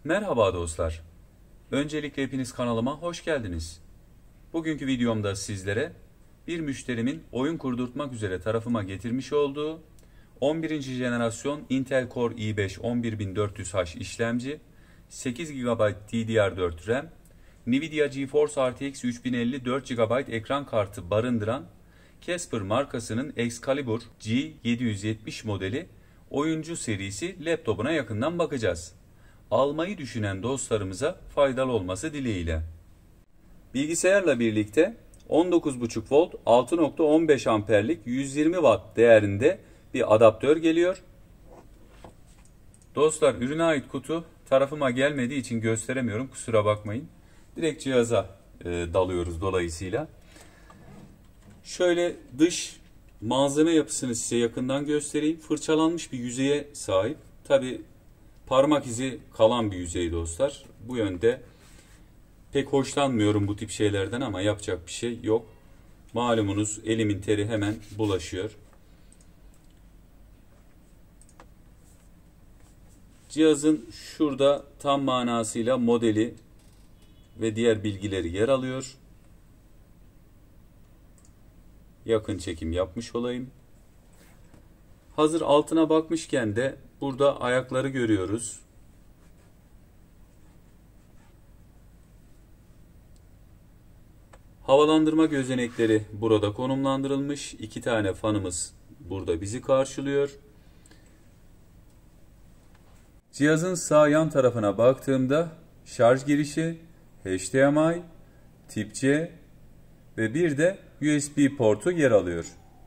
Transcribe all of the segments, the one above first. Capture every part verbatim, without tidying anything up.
Merhaba dostlar. Öncelikle hepiniz kanalıma hoş geldiniz. Bugünkü videomda sizlere bir müşterimin oyun kurdurtmak üzere tarafıma getirmiş olduğu on birinci jenerasyon Intel Core i beş on bir bin dört yüz H işlemci, sekiz gigabayt D D R dört RAM, Nvidia GeForce R T X üç bin elli dört gigabayt ekran kartı barındıran Casper markasının Excalibur G yedi yüz yetmiş modeli oyuncu serisi laptopuna yakından bakacağız. Almayı düşünen dostlarımıza faydalı olması dileğiyle. Bilgisayarla birlikte on dokuz buçuk volt altı nokta on beş amperlik yüz yirmi watt değerinde bir adaptör geliyor. Dostlar, ürüne ait kutu tarafıma gelmediği için gösteremiyorum, kusura bakmayın. Direkt cihaza e, dalıyoruz dolayısıyla. Şöyle dış malzeme yapısını size yakından göstereyim. Fırçalanmış bir yüzeye sahip. Tabi parmak izi kalan bir yüzey dostlar. Bu yönde pek hoşlanmıyorum bu tip şeylerden ama yapacak bir şey yok. Malumunuz elimin teri hemen bulaşıyor. Cihazın şurada tam manasıyla modeli ve diğer bilgileri yer alıyor. Yakın çekim yapmış olayım. Hazır altına bakmışken de burada ayakları görüyoruz. Havalandırma gözenekleri burada konumlandırılmış. İki tane fanımız burada bizi karşılıyor. Cihazın sağ yan tarafına baktığımda şarj girişi, H D M I, Tip C ve bir de U S B portu yer alıyor.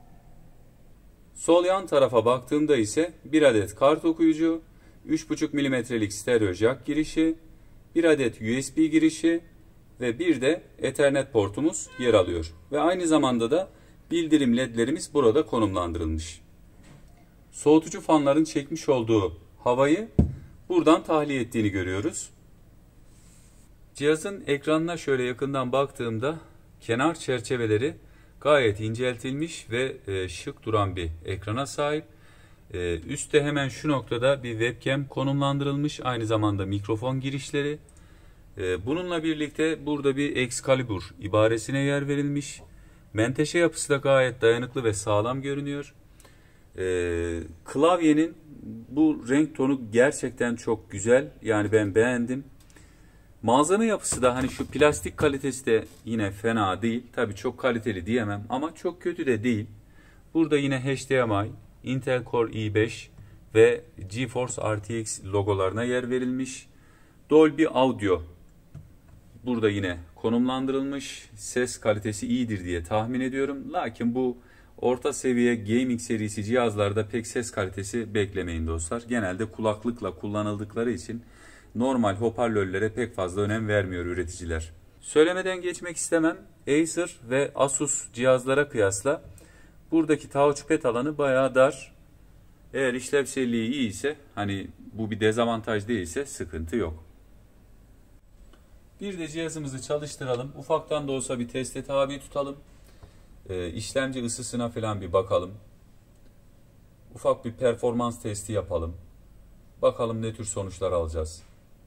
Sol yan tarafa baktığımda ise bir adet kart okuyucu, üç buçuk milimetrelik stereo jack girişi, bir adet U S B girişi ve bir de Ethernet portumuz yer alıyor. Ve aynı zamanda da bildirim ledlerimiz burada konumlandırılmış. Soğutucu fanların çekmiş olduğu havayı buradan tahliye ettiğini görüyoruz. Cihazın ekranına şöyle yakından baktığımda kenar çerçeveleri gayet inceltilmiş ve e, şık duran bir ekrana sahip. E, üstte hemen şu noktada bir webcam konumlandırılmış. Aynı zamanda mikrofon girişleri. E, bununla birlikte burada bir Excalibur ibaresine yer verilmiş. Menteşe yapısı da gayet dayanıklı ve sağlam görünüyor. E, klavyenin bu renk tonu gerçekten çok güzel. Yani ben beğendim. Malzeme yapısı da hani şu plastik kalitesi de yine fena değil. Tabii çok kaliteli diyemem ama çok kötü de değil. Burada yine H D M I, Intel Core i beş ve GeForce R T X logolarına yer verilmiş. Dolby Audio burada yine konumlandırılmış. Ses kalitesi iyidir diye tahmin ediyorum. Lakin bu orta seviye gaming serisi cihazlarda pek ses kalitesi beklemeyin dostlar. Genelde kulaklıkla kullanıldıkları için normal hoparlörlere pek fazla önem vermiyor üreticiler. Söylemeden geçmek istemem. Acer ve Asus cihazlara kıyasla buradaki touchpad alanı bayağı dar. Eğer işlevselliği iyi ise, hani bu bir dezavantaj değilse sıkıntı yok. Bir de cihazımızı çalıştıralım. Ufaktan da olsa bir teste tabi tutalım. Ee, işlemci ısısına falan bir bakalım. Ufak bir performans testi yapalım. Bakalım ne tür sonuçlar alacağız.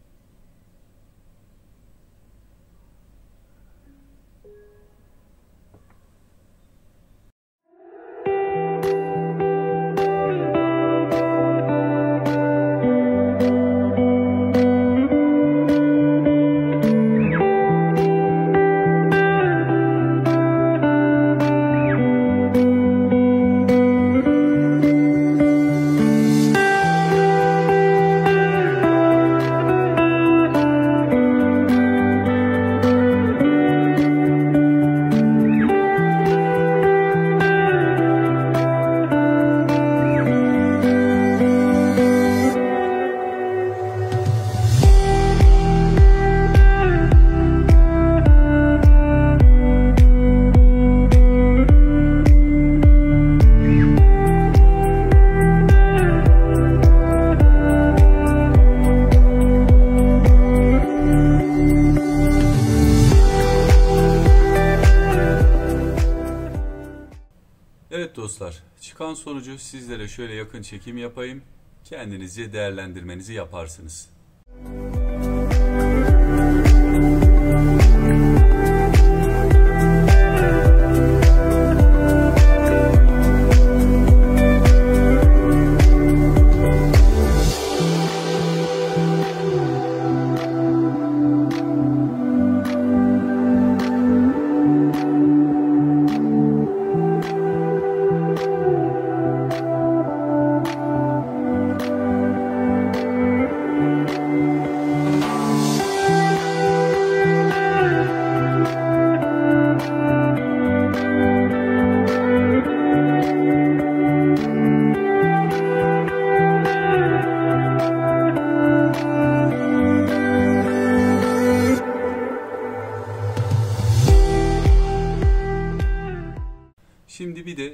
Evet dostlar, çıkan sonucu sizlere şöyle yakın çekim yapayım. Kendinizce değerlendirmenizi yaparsınız.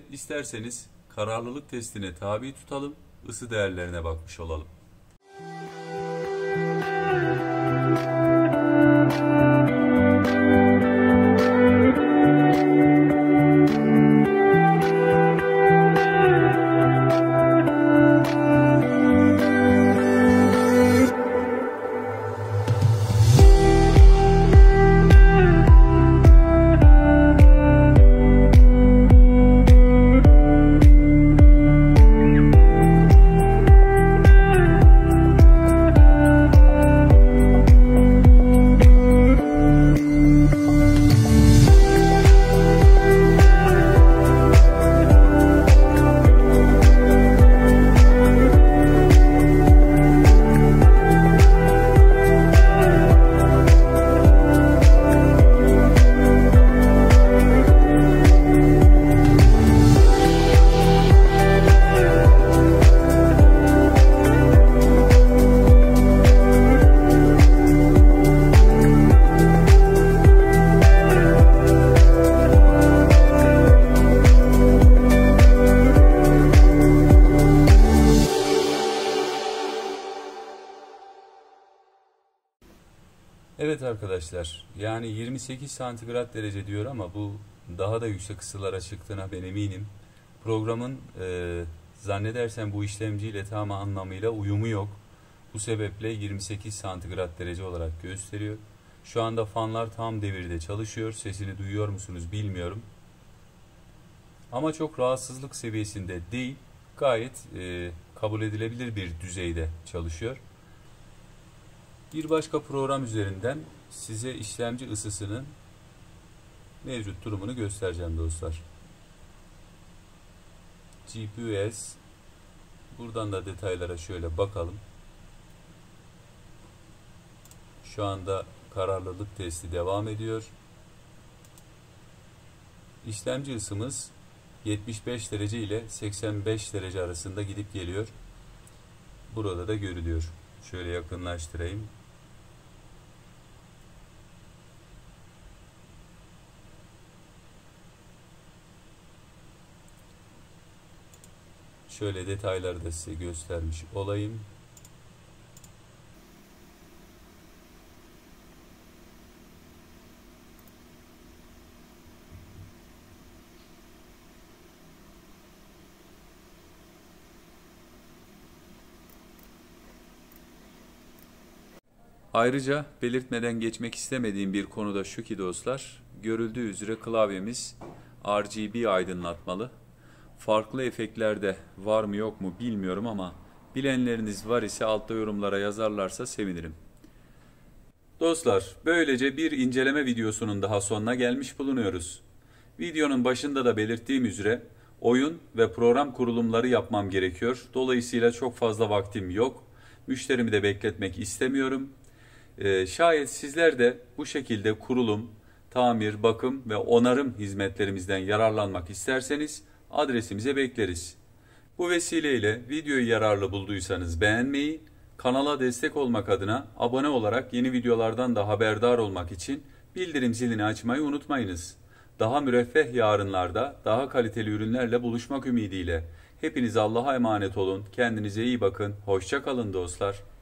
isterseniz kararlılık testine tabi tutalım, ısı değerlerine bakmış olalım. Evet arkadaşlar, yani yirmi sekiz santigrat derece diyor ama bu daha da yüksek ısılara çıktığına ben eminim. Programın e, zannedersem bu işlemciyle tam anlamıyla uyumu yok. Bu sebeple yirmi sekiz santigrat derece olarak gösteriyor. Şu anda fanlar tam devirde çalışıyor. Sesini duyuyor musunuz bilmiyorum. Ama çok rahatsızlık seviyesinde değil. Gayet e, kabul edilebilir bir düzeyde çalışıyor. Bir başka program üzerinden size işlemci ısısının mevcut durumunu göstereceğim dostlar. G P U S. Buradan da detaylara şöyle bakalım. Şu anda kararlılık testi devam ediyor. İşlemci ısımız yetmiş beş derece ile seksen beş derece arasında gidip geliyor. Burada da görülüyor. Şöyle yakınlaştırayım. Şöyle detayları da size göstermiş olayım. Ayrıca belirtmeden geçmek istemediğim bir konu da şu ki dostlar, görüldüğü üzere klavyemiz R G B aydınlatmalı. Farklı efektlerde var mı yok mu bilmiyorum ama bilenleriniz var ise altta yorumlara yazarlarsa sevinirim. Dostlar, böylece bir inceleme videosunun daha sonuna gelmiş bulunuyoruz. Videonun başında da belirttiğim üzere oyun ve program kurulumları yapmam gerekiyor. Dolayısıyla çok fazla vaktim yok. Müşterimi de bekletmek istemiyorum. Ee, şayet sizler de bu şekilde kurulum, tamir, bakım ve onarım hizmetlerimizden yararlanmak isterseniz adresimize bekleriz. Bu vesileyle videoyu yararlı bulduysanız beğenmeyi, kanala destek olmak adına abone olarak yeni videolardan da haberdar olmak için bildirim zilini açmayı unutmayınız. Daha müreffeh yarınlarda daha kaliteli ürünlerle buluşmak ümidiyle. Hepiniz Allah'a emanet olun, kendinize iyi bakın, hoşça kalın dostlar.